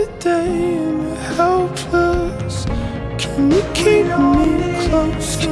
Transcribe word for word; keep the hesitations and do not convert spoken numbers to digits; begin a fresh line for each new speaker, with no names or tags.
the day and we're helpless. Can you keep me close?